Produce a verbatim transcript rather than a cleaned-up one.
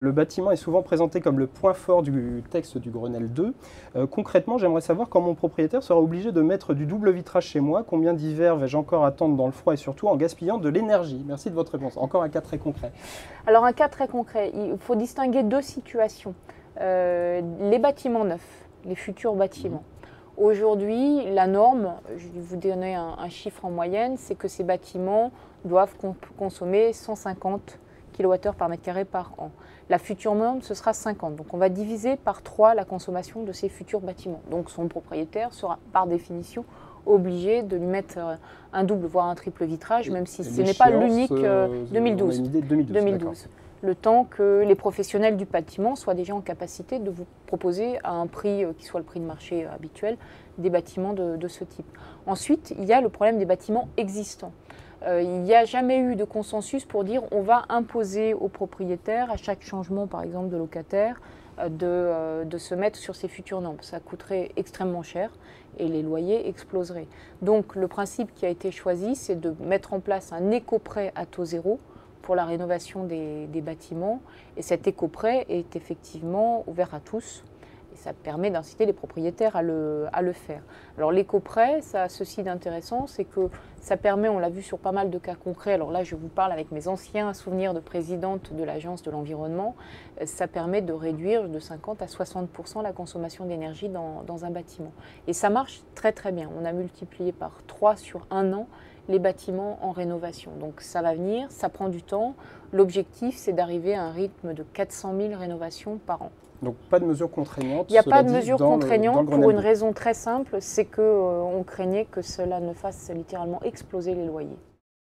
Le bâtiment est souvent présenté comme le point fort du texte du Grenelle deux. Euh, concrètement, j'aimerais savoir quand mon propriétaire sera obligé de mettre du double vitrage chez moi, combien d'hivers vais-je encore attendre dans le froid et surtout en gaspillant de l'énergie? Merci de votre réponse. Encore un cas très concret. Alors un cas très concret, il faut distinguer deux situations. Euh, les bâtiments neufs, les futurs bâtiments. Mmh. Aujourd'hui, la norme, je vais vous donner un, un chiffre en moyenne, c'est que ces bâtiments doivent consommer cent cinquante kilowattheures par mètre carré par an. La future norme, ce sera cinquante. Donc on va diviser par trois la consommation de ces futurs bâtiments. Donc son propriétaire sera par définition obligé de lui mettre un double, voire un triple vitrage, même si ce n'est pas l'unique euh, deux mille douze. deux mille douze, deux mille douze. Le temps que les professionnels du bâtiment soient déjà en capacité de vous proposer à un prix qui soit le prix de marché habituel des bâtiments de, de ce type. Ensuite, il y a le problème des bâtiments existants. Euh, il n'y a jamais eu de consensus pour dire on va imposer aux propriétaires, à chaque changement par exemple de locataire, euh, de, euh, de se mettre sur ces futures normes. Ça coûterait extrêmement cher et les loyers exploseraient. Donc le principe qui a été choisi, c'est de mettre en place un éco-prêt à taux zéro pour la rénovation des, des bâtiments. Et cet éco-prêt est effectivement ouvert à tous. Et ça permet d'inciter les propriétaires à le, à le faire. Alors l'éco-prêt, ça a ceci d'intéressant, c'est que ça permet, on l'a vu sur pas mal de cas concrets, alors là je vous parle avec mes anciens souvenirs de présidente de l'Agence de l'environnement, ça permet de réduire de cinquante à soixante pour cent la consommation d'énergie dans, dans un bâtiment. Et ça marche très très bien. On a multiplié par trois sur un an les bâtiments en rénovation. Donc ça va venir, ça prend du temps. L'objectif, c'est d'arriver à un rythme de quatre cent mille rénovations par an. Donc pas de mesures contraignantes? Il n'y a pas de mesures contraignantes pour une deux. raison très simple, c'est qu'on euh, craignait que cela ne fasse littéralement exploser les loyers.